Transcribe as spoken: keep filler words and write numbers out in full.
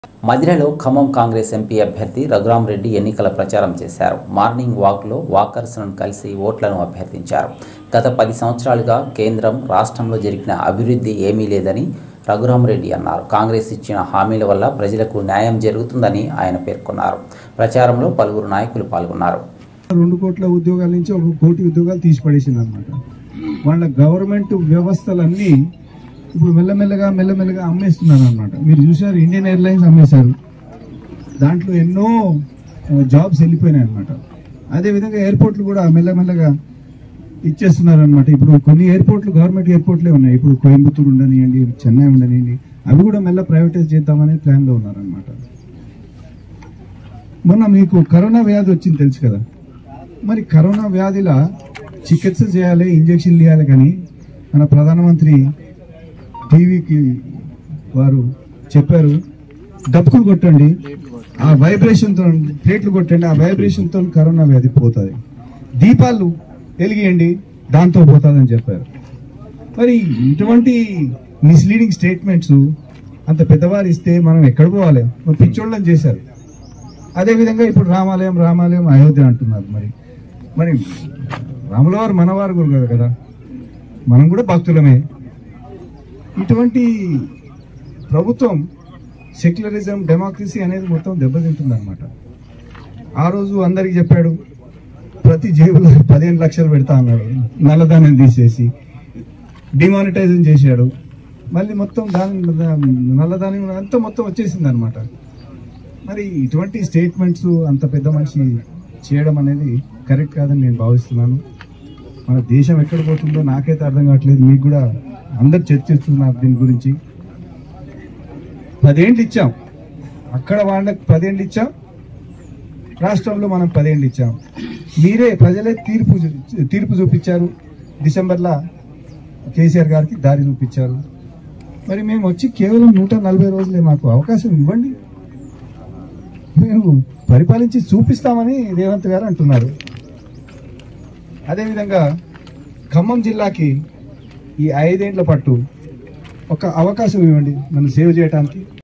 మదిరలో Khammam Congress MP అభ్యర్థి రఘురామ్ రెడ్డి ఎన్నికల ప్రచారం చేశారు. మార్నింగ్ వాక్లో వాకర్స్ను కలిసి ఓట్లను అభ్యర్థించారు. గత పది సంవత్సరాలుగా కేంద్రం రాష్ట్రంలో జరిగిన అభివృద్ధి ఏమీ లేదని రఘురామ్ రెడ్డి అన్నారు. కాంగ్రెస్ ఇచ్చిన హామీల వల్ల ప్రజలకు న్యాయం జరుగుతుందని ఆయన పేర్కొన్నారు. ప్రచారంలో పలువురు నాయకులు పాల్గొన్నారు. రెండు కోట్ల ఉద్యోగాల నుంచి ఒక కోటి ఉద్యోగాలు తీసిపడేసింది అనమాట. వాళ్ళ గవర్నమెంట్ వ్యవస్థలన్నీ ఇప్పుడు మెల్లమెల్లగా మెల్లమెల్లగా అమ్మేస్తున్నారు అనమాట. మీరు చూసారు, ఇండియన్ ఎయిర్లైన్స్ అమ్మేశారు, దాంట్లో ఎన్నో జాబ్స్ వెళ్ళిపోయినాయి అనమాట. అదేవిధంగా ఎయిర్పోర్ట్లు కూడా మెల్లమెల్లగా ఇచ్చేస్తున్నారు అనమాట. ఇప్పుడు కొన్ని ఎయిర్పోర్ట్లు గవర్నమెంట్ ఎయిర్పోర్ట్లే ఉన్నాయి. ఇప్పుడు కోయంబత్తూరు ఉండనియండి, చెన్నై ఉండనియండి, అవి కూడా మెల్ల ప్రైవేటైజ్ చేద్దామనే ప్లాన్లో ఉన్నారనమాట. మొన్న మీకు కరోనా వ్యాధి వచ్చింది తెలుసు కదా. మరి కరోనా వ్యాధిలా చికిత్స చేయాలి, ఇంజక్షన్లు ఇవ్వాలి, కానీ మన ప్రధానమంత్రి టీవీకి వారు చెప్పారు, డబ్బులు కొట్టండి, ఆ వైబ్రేషన్తో ప్లేట్లు కొట్టండి, ఆ వైబ్రేషన్తో కరోనా వ్యాధి పోతుంది, దీపాలు వెలిగియండి, దాంతో పోతుందని చెప్పారు. మరి ఇటువంటి మిస్లీడింగ్ స్టేట్మెంట్స్ అంత పెద్దవారు ఇస్తే మనం ఎక్కడ పోవాలి? పిచ్చోళ్ళని చేశారు. అదేవిధంగా ఇప్పుడు రామాలయం రామాలయం అయోధ్య అంటున్నారు. మరి మరి రాములవారు మనవారు కూడా కదా, మనం కూడా భక్తులమే. ఇటువంటి ప్రభుత్వం సెక్యులరిజం, డెమోక్రసీ అనేది మొత్తం దెబ్బతింటుంది అనమాట. ఆ రోజు అందరికి చెప్పాడు, ప్రతి జేబులో పదిహేను లక్షలు పెడతా అన్నాడు, నల్లధాన్యం తీసేసి డిమానిటైజేషన్ చేశాడు. మళ్ళీ మొత్తం దాని నల్లధాన్యం అంతా మొత్తం వచ్చేసింది అనమాట. మరి ఇటువంటి స్టేట్మెంట్స్ అంత పెద్ద మనిషి చేయడం అనేది కరెక్ట్ కాదని నేను భావిస్తున్నాను. మన దేశం ఎక్కడ పోతుందో నాకైతే అర్థం కావట్లేదు. మీకు కూడా అందరు చర్చిస్తున్నారు దీని గురించి. పదేండ్లు ఇచ్చాం, అక్కడ వాళ్ళకి పదేండ్లు ఇచ్చాం, రాష్ట్రంలో మనం పదేండ్లు ఇచ్చాం. మీరే ప్రజలే తీర్పు తీర్పు చూపించారు. డిసెంబర్లో కేసీఆర్ గారికి దారి చూపించారు. మరి మేము వచ్చి కేవలం నూట నలభై రోజులే, మాకు అవకాశం ఇవ్వండి, మేము పరిపాలించి చూపిస్తామని రేవంత్ గారు అంటున్నారు. అదేవిధంగా ఖమ్మం జిల్లాకి ఈ ఐదేండ్ల పట్టు ఒక అవకాశం ఇవ్వండి, నన్ను సేవ్ చేయడానికి.